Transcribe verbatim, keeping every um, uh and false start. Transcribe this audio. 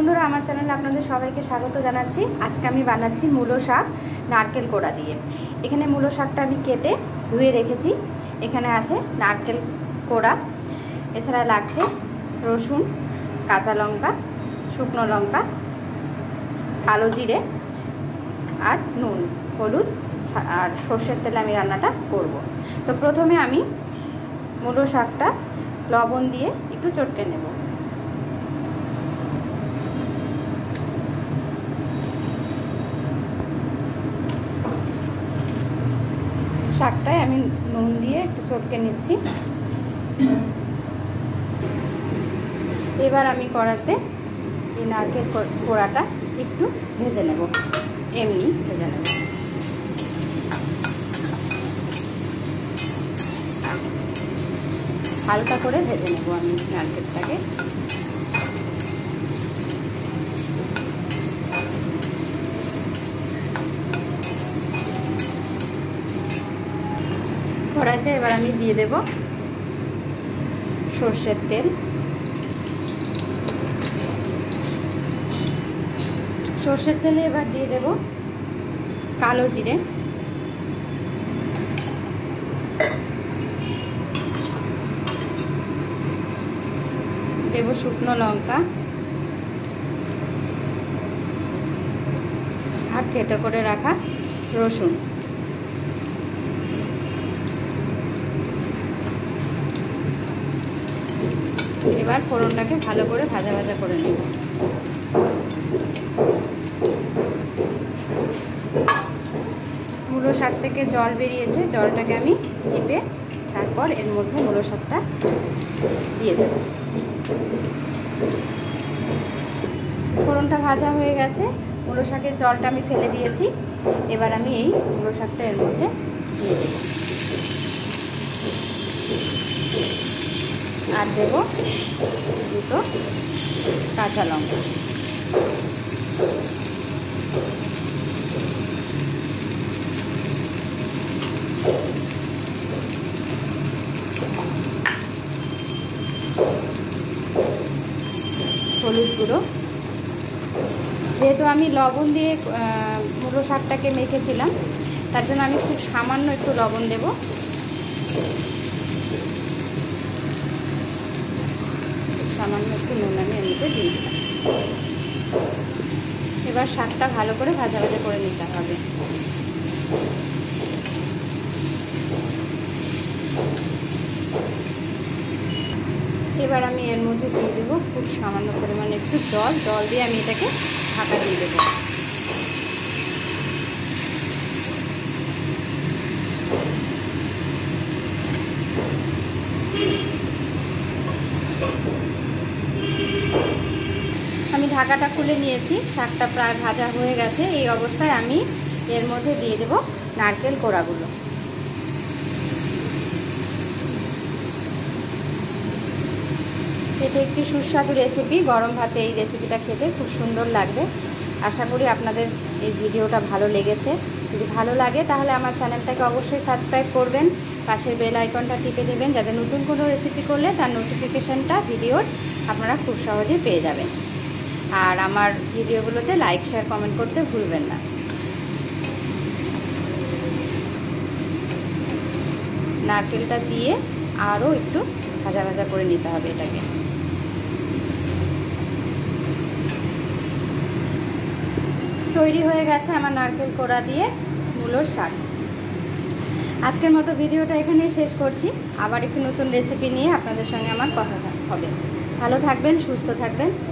বন্ধুরা, আমার চ্যানেলে আপনাদের সবাইকে স্বাগত জানাচ্ছি। আজকে আমি বানাচ্ছি মূলো শাক নারকেল কোড়া দিয়ে। এখানে মূলো শাকটা আমি কেটে ধুয়ে রেখেছি। এখানে আছে নারকেল কোড়া, এছাড়া লাগছে রসুন, কাঁচা লঙ্কা, শুকনো লঙ্কা, কালো জিরে আর নুন, হলুদ আর সর্ষের তেলে আমি রান্নাটা করব। তো প্রথমে আমি মূলো শাকটা লবণ দিয়ে একটু চটকে নেব। শাকটায় আমি নুন দিয়ে একটু চটকে নিচ্ছি। এবার আমি কড়াতে এই নারকেল কোড়াটা একটু ভেজে নেব, এমনি ভেজে নেব। হালকা করে ভেজে নেব আমি নারকেলটাকে। কড়াইতে এবার আমি দিয়ে দেব সর্ষের তেল। সর্ষের তেলে এবার দিয়ে দেব কালো জিরে, দেব শুকনো লঙ্কা আর থেতো করে রাখা রসুন। এবার ফোড়নটাকে ভালো করে ভাজা ভাজা করে নেব। মূলো শাক থেকে জল বেরিয়েছে, জলটাকে আমি চিপে তারপর এর মধ্যে মূলো শাকটা দিয়ে দেব। ফোড়নটা ভাজা হয়ে গেছে, মূলো শাকের জলটা আমি ফেলে দিয়েছি। এবার আমি এই মূলো শাকটা এর মধ্যে দিয়ে দেব আর দেব দুটো কাঁচা লঙ্কা। হলুদ গুঁড়ো, যেহেতু আমি লবণ দিয়ে মূলো শাকটাকে মেখেছিলাম, তার জন্য আমি খুব সামান্য একটু লবণ দেব। সামান্য একটু নুন আমি এমনিতে দিয়ে দিলাম। এবার শাকটা ভালো করে ভাজা ভাজা করে নিতে হবে। এবার আমি এর মধ্যে দিয়ে দেবো খুব সামান্য পরিমাণে একটু জল। জল দিয়ে আমি এটাকে ঢাকা দিয়ে দেবো। আমি ঢাকাটা খুলে নিয়েছি, শাকটা প্রায় ভাজা হয়ে গেছে। এই অবস্থায় আমি এর মধ্যে দিয়ে দেব নারকেল কোড়াগুলো। এটা একটি সুস্বাদু রেসিপি, গরম ভাতে এই রেসিপিটা খেতে খুব সুন্দর লাগবে। আশা করি আপনাদের এই ভিডিওটা ভালো লেগেছে। যদি ভালো লাগে তাহলে আমার চ্যানেলটাকে অবশ্যই সাবস্ক্রাইব করবেন, পাশের বেল আইকনটা টিপে দেবেন, যাতে নতুন কোনো রেসিপি করলে তার নোটিফিকেশানটা ভিডিওর আপনারা খুব সহজেই পেয়ে যাবেন। আর আমার ভিডিওগুলোতে লাইক, শেয়ার, কমেন্ট করতে ভুলবেন না। নারকেলটা দিয়ে আরও একটু ভাজা ভাজা করে নিতে হবে এটাকে। তৈরি হয়ে গেছে আমার নারকেল কোড়া দিয়ে মূলোর শাক। আজকের মতো ভিডিওটা এখানেই শেষ করছি। আবার একটি নতুন রেসিপি নিয়ে আপনাদের সঙ্গে আমার কথা হবে। ভালো থাকবেন, সুস্থ থাকবেন।